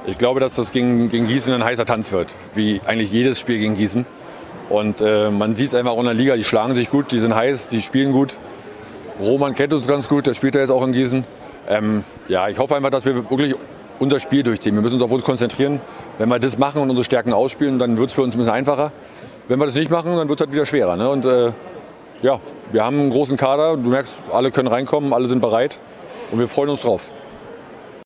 Ich glaube, dass das gegen Gießen ein heißer Tanz wird, wie eigentlich jedes Spiel gegen Gießen. Und man sieht es einfach auch in der Liga, die schlagen sich gut, die sind heiß, die spielen gut. Roman kennt uns ganz gut, der spielt ja jetzt auch in Gießen. Ja, ich hoffe einfach, dass wir wirklich unser Spiel durchziehen. Wir müssen uns auf uns konzentrieren. Wenn wir das machen und unsere Stärken ausspielen, dann wird es für uns ein bisschen einfacher. Wenn wir das nicht machen, dann wird es halt wieder schwerer. Ne? Und ja, wir haben einen großen Kader. Du merkst, alle können reinkommen, alle sind bereit. Und wir freuen uns drauf.